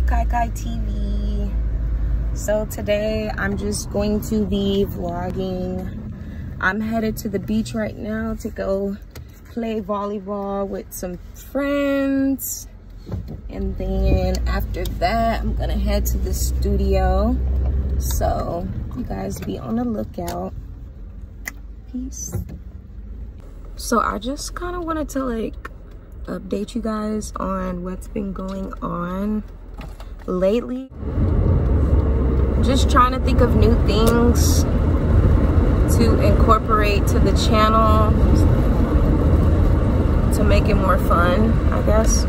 KYKY TV. So today I'm just going to be vlogging. I'm headed to the beach right now to go play volleyball with some friends. And then after that, I'm gonna head to the studio. So you guys be on the lookout. Peace. So I just kind of wanted to like update you guys on what's been going on lately. Just trying to think of new things to incorporate to the channel to make it more fun, I guess.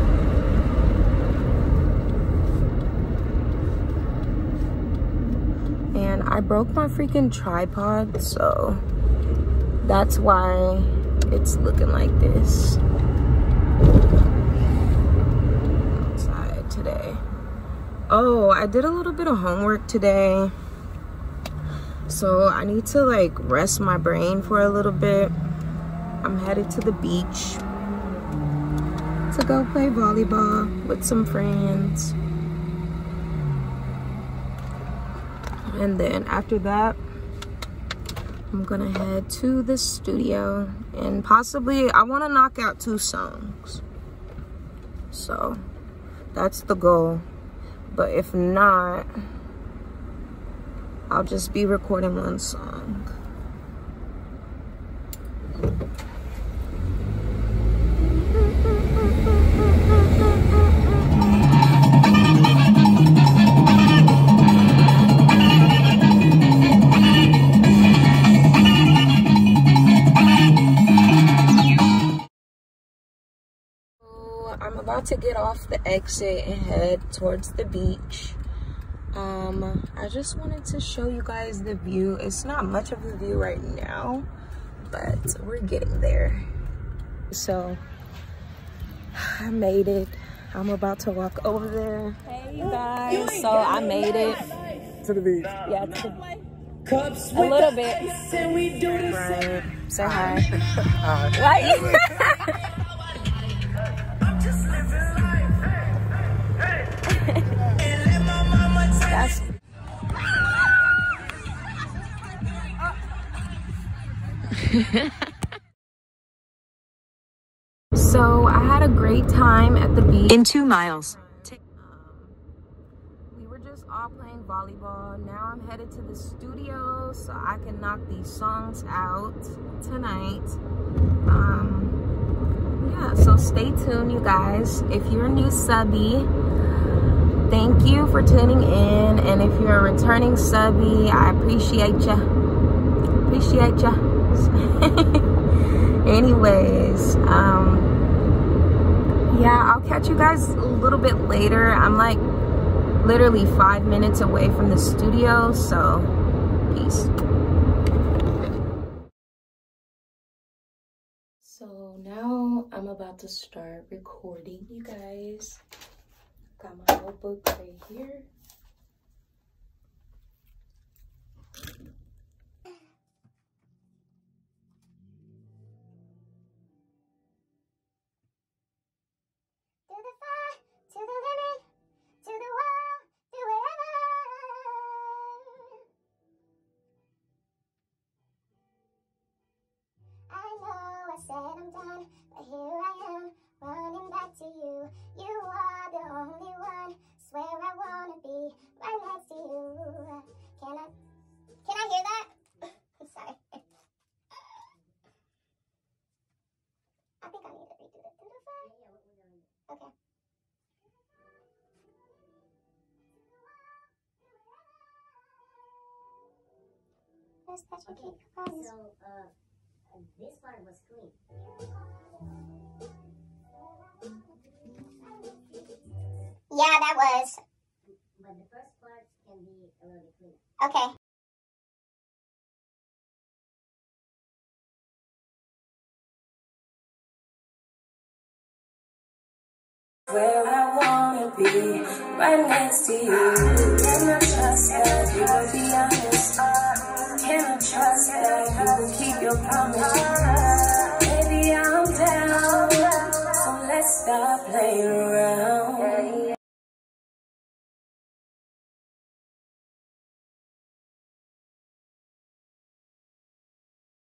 And I broke my freaking tripod, so that's why it's looking like this outside today. Oh, I did a little bit of homework today, so I need to like rest my brain for a little bit. I'm headed to the beach to go play volleyball with some friends, and then after that I'm gonna head to the studio, and possibly I want to knock out 2 songs, so that's the goal. But if not, I'll just be recording 1 song. I'm about to get off the exit and head towards the beach. I just wanted to show you guys the view. It's not much of a view right now, but we're getting there. So I made it. I'm about to walk over there. Hey you guys, so I made it to the beach. Yeah, to the, a little bit. Right. Say hi. Hi. That's so I had a great time at the beach. In 2 miles. We were just all playing volleyball. Now I'm headed to the studio so I can knock these songs out tonight. Yeah, so stay tuned, you guys. If you're a new subby, thank you for tuning in, and if you're a returning subby, I appreciate ya. Anyways, yeah, I'll catch you guys a little bit later. I'm like literally 5 minutes away from the studio, so peace. So now I'm about to start recording, you guys. Got my notebook right here. To the limit, to the wall, do whatever. I know I said I'm done, but here I am, running back to you. You are the only one, swear I wanna be right next to you. Can I hear that? I'm sorry. I think I need to redo it. Okay. That's okay. So, this part was clean. Yeah, that was. But the first part can be a little bit cleaner. Okay. Where I wanna be, right next to you. Can I trust that you will be honest? Can I trust that you will keep your promise? Baby, I'm down, so let's stop playing around.